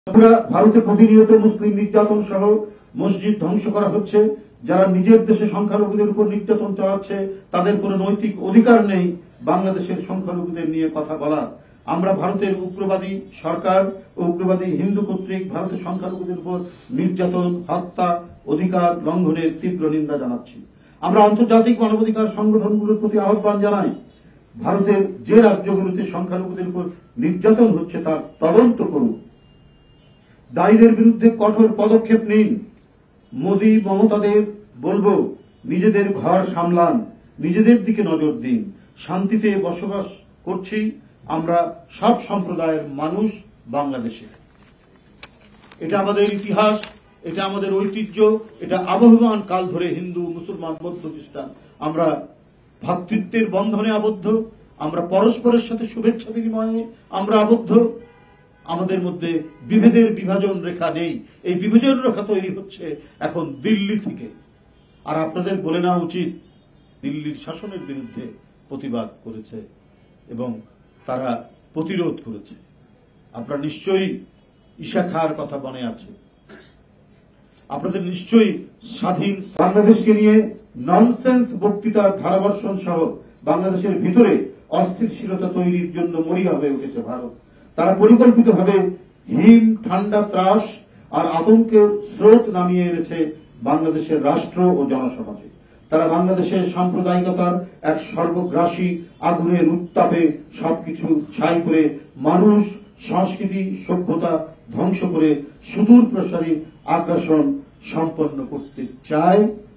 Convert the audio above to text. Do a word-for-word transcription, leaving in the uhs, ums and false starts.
ভারতে প্রতিনিয়ত মুসলিম নির্যাতন সহ মসজিদ ধ্বংস করা হচ্ছে। যারা নিজের দেশে সংখ্যালঘুদের উপর নির্যাতন চালাচ্ছে তাদের কোনো নৈতিক অধিকার নেই বাংলাদেশের সংখ্যালঘুদের নিয়ে কথা বলার। আমরা ভারতের উগ্রবাদী সরকার ও উগ্রবাদী হিন্দু কর্তৃক ভারতের সংখ্যালঘুদের উপর নির্যাতন, হত্যা, অধিকার লঙ্ঘনের তীব্র নিন্দা জানাচ্ছি। আমরা আন্তর্জাতিক মানবাধিকার সংগঠনগুলোর প্রতি আহ্বান জানাই, ভারতের যে রাজ্যগুলোতে সংখ্যালঘুদের উপর নির্যাতন হচ্ছে তার তদন্ত করুন, দায়ীদের বিরুদ্ধে কঠোর পদক্ষেপ নিন। মোদী মমতাদের বলবো, নিজেদের ঘর সামলান, নিজেদের দিকে নজর দিন। শান্তিতে বসবাস করছি আমরা সব সম্প্রদায়ের মানুষ বাংলাদেশে। এটা আমাদের ইতিহাস, এটা আমাদের ঐতিহ্য, এটা আবহমান কাল ধরে হিন্দু, মুসলমান, বৌদ্ধ, খ্রিস্টান আমরা ভ্রাতৃত্বের বন্ধনে আবদ্ধ, আমরা পরস্পরের সাথে শুভেচ্ছা বিনিময়ে আমরা আবদ্ধ। আমাদের মধ্যে বিভেদের বিভাজন রেখা নেই। এই বিভাজন রেখা তৈরি হচ্ছে এখন দিল্লি থেকে। আর আপনাদের বলে নেওয়া উচিত, দিল্লির শাসনের বিরুদ্ধে প্রতিবাদ করেছে এবং তারা প্রতিরোধ করেছে। আপনারা নিশ্চয়ই ঈশা খাঁর কথা মনে আছে, আপনাদের নিশ্চয়ই স্বাধীন বাংলাদেশকে নিয়ে ননসেন্স বক্তৃতার ধারাবর্ষণ সহ বাংলাদেশের ভিতরে অস্থিতিশীলতা তৈরির জন্য মরিয়া হয়ে উঠেছে ভারত। তারা পরিকল্পিতভাবে হিম, ঠান্ডা, ত্রাস আর আতঙ্কের স্রোত নামিয়ে এনেছে বাংলাদেশের রাষ্ট্র ও জনসমাজে। তারা বাংলাদেশের সাম্প্রদায়িকতার এক সর্বগ্রাসী আগুনের উত্তাপে সবকিছু ছাই করে মানুষ, সংস্কৃতি, সভ্যতা ধ্বংস করে সুদূর প্রসারী আগ্রাসন সম্পন্ন করতে চায়।